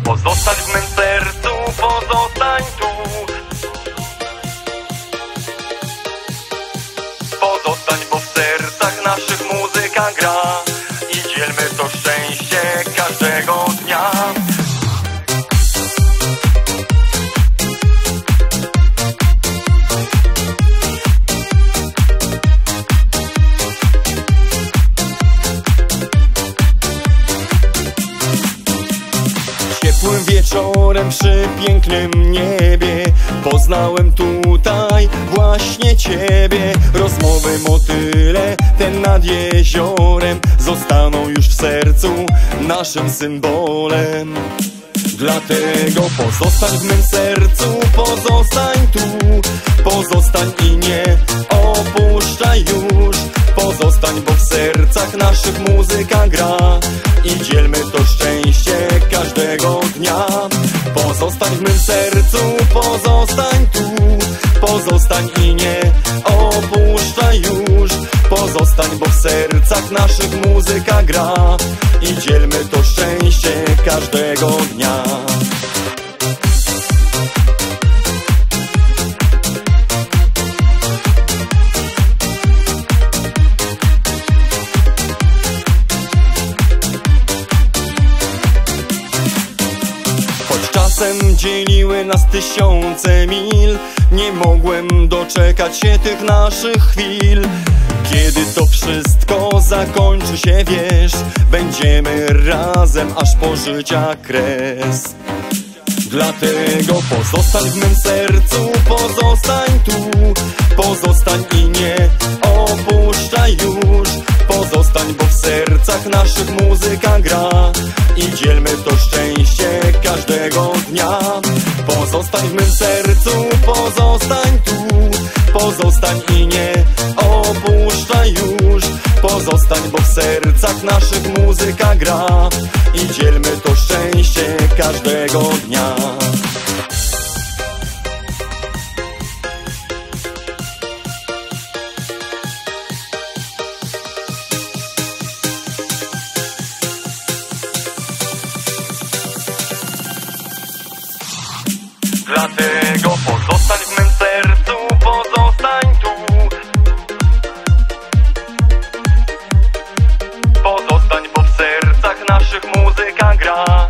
Pozostań w mym sercu, pozostań tu. Pozostań, bo w sercach naszych muzyka gra i dzielmy to szczęście każdego dnia. Ciepłym wieczorem przy pięknym niebie poznałem tutaj właśnie Ciebie. Rozmowy motyle, ten nad jeziorem, zostaną już w sercu naszym symbolem. Dlatego pozostań w mym sercu, pozostań tu. Pozostań i nie opuszczaj już. Pozostań, bo w sercach naszych muzyka gra i dzielmy to szczęście każdego dnia. Pozostań w mym sercu, pozostań tu. Pozostań i nie opuszczaj już. Pozostań, bo w sercach naszych muzyka gra i dzielmy to szczęście każdego dnia. Czasem dzieliły nas tysiące mil, nie mogłem doczekać się tych naszych chwil. Kiedy to wszystko zakończy się, wiesz, będziemy razem aż po życia kres. Dlatego pozostań w mym sercu, pozostań tu. Pozostań i nie opuszczaj już. Pozostań, bo w sercach naszych muzyka gra i dzielmy to szczęście każdego dnia. Pozostań w mym sercu, pozostań tu. Pozostań i nie opuszczaj już. Pozostań, bo w sercach naszych muzyka gra i dzielmy to szczęście każdego dnia. Dlatego pozostań w mym sercu, pozostań tu. Pozostań, bo w sercach naszych muzyka gra.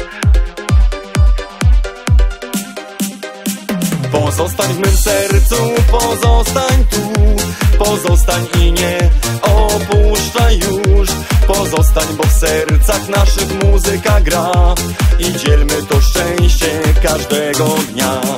Pozostań w mym sercu, pozostań tu. Pozostań i nie opuszczaj już. Pozostań, bo w sercach naszych muzyka gra i dzielmy to szczęście każdego dnia.